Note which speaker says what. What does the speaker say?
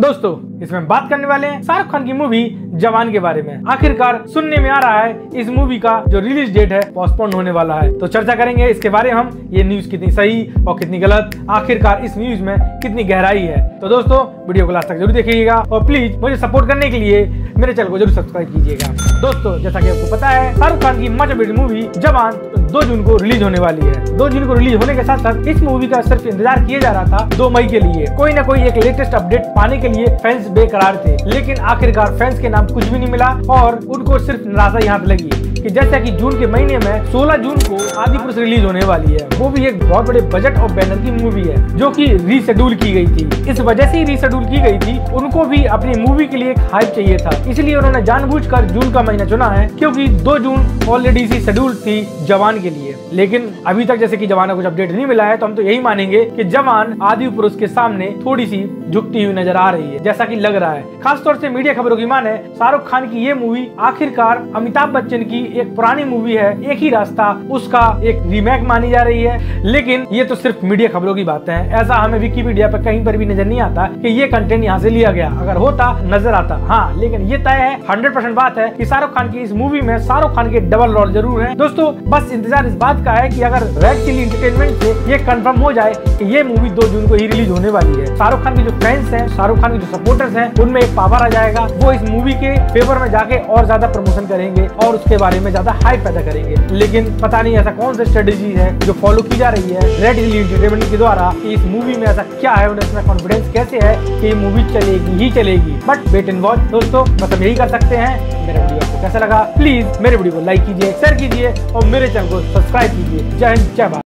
Speaker 1: दोस्तों इसमें बात करने वाले हैं शाहरुख खान की मूवी जवान के बारे में। आखिरकार सुनने में आ रहा है इस मूवी का जो रिलीज डेट है पोस्टपोन होने वाला है, तो चर्चा करेंगे इसके बारे में हम, ये न्यूज कितनी सही और कितनी गलत, आखिरकार इस न्यूज में कितनी गहराई है। तो दोस्तों वीडियो को लास्ट तक जरूर देखिएगा और प्लीज मुझे सपोर्ट करने के लिए मेरे चैनल को जरूर सब्सक्राइब कीजिएगा। दोस्तों जैसा कि आपको पता है शाहरुख खान की मच अवेटेड मूवी जवान 2 जून को रिलीज होने वाली है। 2 जून को रिलीज होने के साथ साथ इस मूवी का सिर्फ इंतजार किया जा रहा था 2 मई के लिए। कोई ना कोई एक लेटेस्ट अपडेट पाने के लिए फैंस बेकरार थे, लेकिन आखिरकार फैंस के नाम कुछ भी नहीं मिला और उनको सिर्फ निराशा यहाँ पे लगी कि जैसा कि जून के महीने में 16 जून को आदिपुरुष रिलीज होने वाली है। वो भी एक बहुत बड़े बजट और बैनर की मूवी है जो कि रीशेड्यूल की गई थी। इस वजह से ही रीशेड्यूल की गई थी, उनको भी अपनी मूवी के लिए एक हाइप चाहिए था, इसलिए उन्होंने जानबूझकर जून का महीना चुना है, क्योंकि 2 जून ऑलरेडी सी शेड्यूल थी जवान के लिए। लेकिन अभी तक जैसे कि जवान का कुछ अपडेट नहीं मिला है, तो हम तो यही मानेंगे कि जवान आदिपुरुष के सामने थोड़ी सी झुकती हुई नजर आ रही है, जैसा कि लग रहा है। खासतौर से मीडिया खबरों की माने शाहरुख खान की ये मूवी आखिरकार अमिताभ बच्चन की एक पुरानी मूवी है एक ही रास्ता, उसका एक रीमेक मानी जा रही है। लेकिन ये तो सिर्फ मीडिया खबरों की बातें हैं, ऐसा हमें विकिपीडिया पर कहीं पर भी नजर नहीं आता कि ये कंटेंट यहाँ से लिया गया। अगर होता नजर आता, हाँ, लेकिन ये तय है 100% बात है कि शाहरुख खान की इस मूवी में शाहरुख खान के डबल रोल जरूर है। दोस्तों बस इंतजार इस बात का है कि अगर रेड चिली एंटरटेनमेंट से ये कंफर्म हो जाए कि ये मूवी 2 जून को ही रिलीज होने वाली है, शाहरुख खान के जो फैंस हैं, शाहरुख खान के जो सपोर्टर्स हैं, उनमें एक पावर आ जाएगा। वो इस मूवी के फेवर में जाके और ज्यादा प्रमोशन करेंगे और उसके बारे में ज्यादा हाइप पैदा करेंगे। लेकिन पता नहीं ऐसा कौन सा स्ट्रेटेजी है जो फॉलो की जा रही है रेड चिली एंटरटेनमेंट के द्वारा कि इस मूवी में ऐसा क्या है, उन्हें इसमें कॉन्फिडेंस कैसे है कि ये मूवी चलेगी ही चलेगी। बट वेट एंड वॉच दोस्तों, बस हम यही कर सकते हैं। मेरा वीडियो आपको कैसा लगा प्लीज मेरे वीडियो को लाइक कीजिए, शेयर कीजिए और मेरे चैनल को सब्सक्राइब कीजिए। जय हिंद, जय भारत।